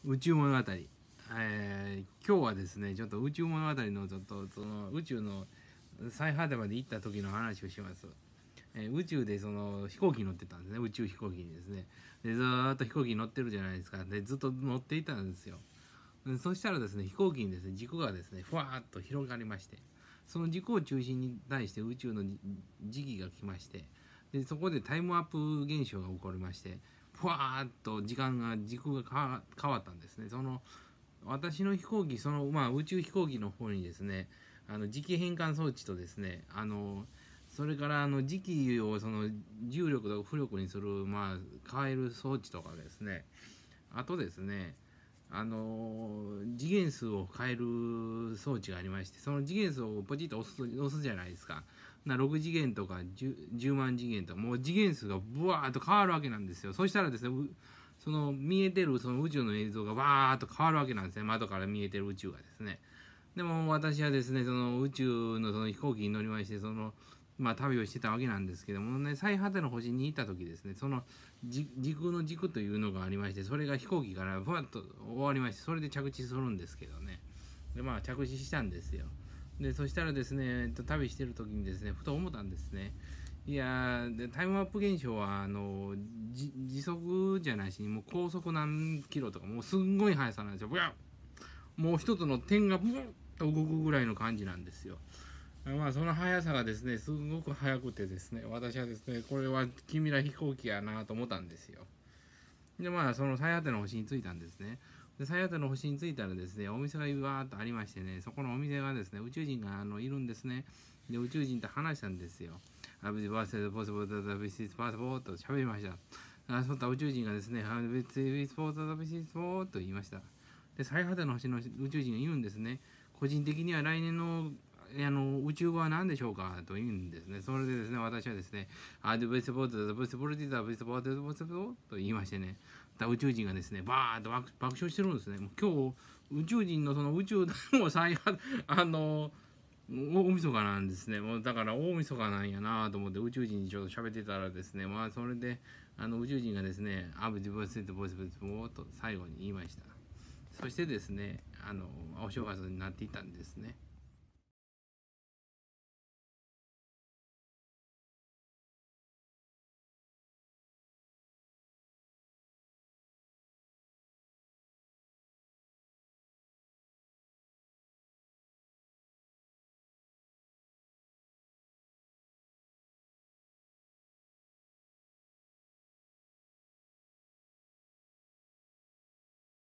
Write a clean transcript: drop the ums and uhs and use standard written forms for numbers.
宇宙物語、今日はですねちょっと宇宙物語のちょっとその宇宙の最果てまで行った時の話をします。宇宙でその飛行機乗ってたんですね。宇宙飛行機にですね。でずーっと飛行機に乗ってるじゃないですか。でずっと乗っていたんですよ。でそしたらですね飛行機にですね軸がですねふわーっと広がりまして、その軸を中心に対して宇宙の時期が来まして、でそこでタイムアップ現象が起こりまして、ふわーっと軸が変わったんですね。その私の飛行機、宇宙飛行機の方にですね、磁気変換装置とですね、それから磁気をその重力とか浮力にする、変える装置とかですね、あとですね、次元数を変える装置がありまして、その次元数をポチッと押すじゃないですか。6次元とか 10万次元とか、もう次元数がブワーっと変わるわけなんですよ。そしたらですね、その見えてるその宇宙の映像がバーっと変わるわけなんですね。窓から見えてる宇宙がですね。でも私はですね、その宇宙のその飛行機に乗りまして、旅をしてたわけなんですけどもね、最果ての星に行った時ですね、その時空の軸というのがありまして、それが飛行機からふわっと終わりまして、それで着地するんですけどね。で、着地したんですよ。で、そしたらですね、旅してる時にですね、ふと思ったんですね。いやでタイムアップ現象は時速じゃないし、もう高速何キロとか、もうすんごい速さなんですよ。もう一つの点がブワッと動くぐらいの感じなんですよ。その速さがですね、すごく速くてですね、私はですね、これは君ら飛行機やなと思ったんですよ。で、その最果ての星に着いたんですね。で、最果ての星に着いたらですね、お店がわーっとありましてね、そこのお店がですね、宇宙人がいるんですね。で、宇宙人と話したんですよ。アビスバーセルポスボートビシスパースボーと喋りました。そういった宇宙人がですね、ビスポートビシスポーと言いました。で、最果ての星の宇宙人が言うんですね。個人的には来年の宇宙語は何でしょうかと言うんですね。それでですね、私はですね、ブスボート、ブスボルティザ、ブスボート、ブスボーと言いましてね、宇宙人がですね、バーッと爆笑してるんですね。もう今日、宇宙人のその宇宙も大晦日なんですね。もうだから大晦日なんやなと思って宇宙人にちょっと喋ってたらですね、それで宇宙人がですね、アブディブスボスボスボと最後に言いました。そしてですね、お正月になっていたんですね。